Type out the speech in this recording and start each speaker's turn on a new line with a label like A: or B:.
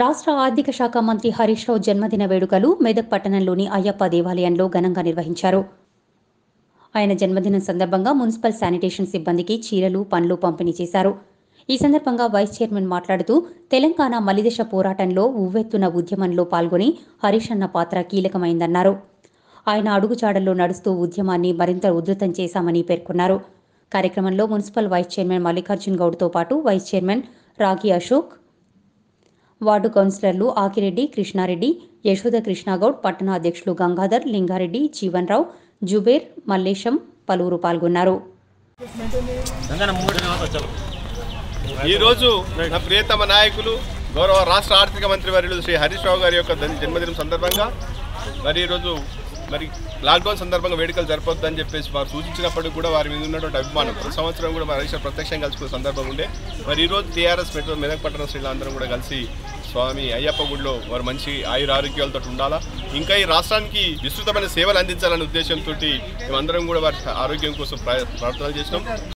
A: రాష్ట్ర ఆర్థిక శాఖ మంత్రి హరీష్ రావు జన్మదిన వేడుకలు మెదక్ పట్టణంలోని అయ్యప్ప దేవాలయంలో ఘనంగా నిర్వహించారు. ఆయన జన్మదినం సందర్భంగా మున్సిపల్ శానిటేషన్ సిబ్బందికి చీరలు, పండ్లు పంపిణీ చేశారు. ఈ సందర్భంగా వైస్ చైర్మన్ మాట్లాడుతూ తెలంగాణ మలిదశ పోరాటంలో ఉవ్వెత్తున ఉద్యమంలో పాల్గొని హరీష్ అన్న పాత్ర కీలకమైందన్నారు. ఆయన అడుగుజాడల్లో నడుస్తూ ఉద్యమాన్ని మరింత ఉధృతం చేశామని పేర్కొన్నారు. కార్యక్రమంలో మున్సిపల్ వైస్ చైర్మన్ మల్లికార్జున్ గౌడ్తో పాటు వైస్ చైర్మన్ రాగి అశోక్, వార్డు కౌన్సిలర్లు ఆకిరెడ్డి, కృష్ణారెడ్డి, యశోద కృష్ణగౌడ్, పట్టణ అధ్యక్షులు గంగాధర్, లింగారెడ్డి, జీవన్ రావు, జుబేర్, మల్లేశం పలువురు పాల్గొన్నారు.
B: ఈరోజు నా ప్రియతమ నాయకులు గౌరవ రాష్ట్ర ఆర్థిక మంత్రి వర్యులు శ్రీ హరీష్ రావు గారి యొక్క జన్మదినం సందర్భంగా ఈరోజు లాక్డౌన్ సందర్భంగా వేడుకలు జరపొద్దని చెప్పేసి వారు సూచించినప్పటికీ కూడా వారి మీద ఉన్నటువంటి అభిమానం ప్రతి సంవత్సరం కూడా హరీష్ ప్రత్యక్షంగా కలుసుకునే సందర్భం ఉండే. ఈరోజు టీఆర్ఎస్ మెదక్ పట్టణ శ్రీలందరం కూడా కలిసి స్వామి అయ్యప్ప గుడిలో వారు మంచి ఆయురారోగ్యాలతో ఉండాలా, ఇంకా ఈ రాష్ట్రానికి విస్తృతమైన సేవలు అందించాలనే ఉద్దేశంతో మేమందరం కూడా వారి ఆరోగ్యం కోసం ప్రార్థనలు చేసినాం.